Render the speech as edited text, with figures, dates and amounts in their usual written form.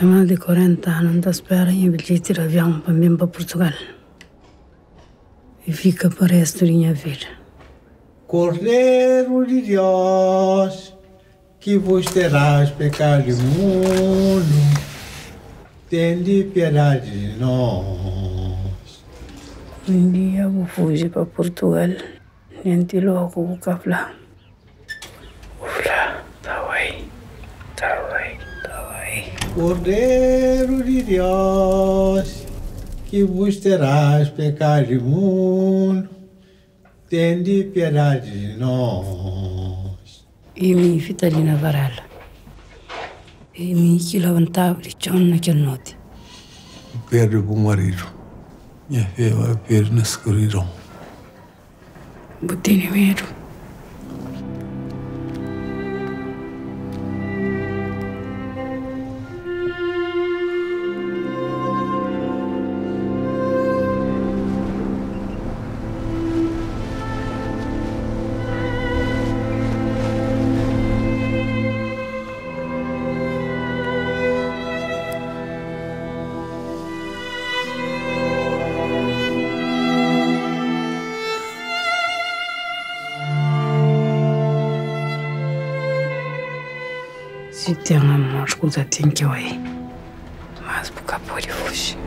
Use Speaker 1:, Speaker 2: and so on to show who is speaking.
Speaker 1: mais de 40 anos da espera em bilhete de avião para vir para Portugal. E fica para o resto da minha vida.
Speaker 2: Cordeiro de Deus, que vos terás pecado imundo, tende piedade de nós.
Speaker 1: Um dia vou fugir para Portugal, gente logo vou falar.
Speaker 2: Cordeiro de Deus, que vos terás pecado imundo, tende piedade de nós.
Speaker 1: E minha filha ali na varela. E minha que levantava de chão naquela noite.
Speaker 3: Perdi o marido. Minha filha vai perder na escuridão.
Speaker 1: Botei medo. Se tem amor, escuta, tem que ir. Mas por que pode fugir?